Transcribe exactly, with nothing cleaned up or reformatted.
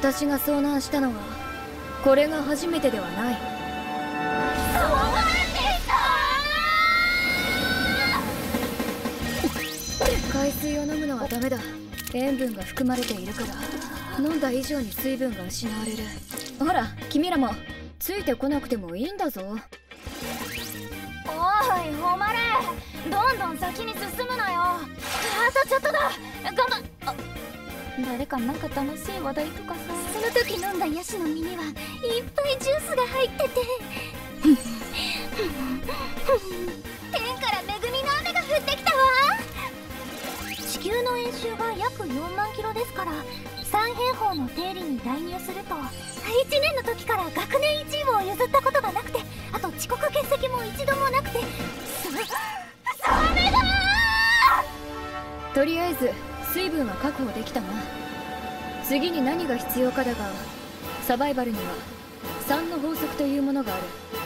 私が遭難したのはこれが初めてではない。 そうなんですか。 海水を飲むのはダメだ。塩分が含まれているから飲んだ以上に水分が失われる。ほら君らもついてこなくてもいいんだぞ。 おい誉れ、どんどん先に進むなよ。あとちょっとだ、頑張っ。あ、誰かなんか楽しい話題とかさ。その時飲んだヤシの実にはいっぱいジュースが入ってて天から恵みの雨が降ってきたわ。地球の円周が約よんまんキロですから、さん平方の定理に代入するといちねんの時から学年いちいを譲ったことがなくて、あと遅刻欠席も一度もなくて、そそれだー。 とりあえず水分は確保できたな。次に何が必要かだが、サバイバルにはさんの法則というものがある。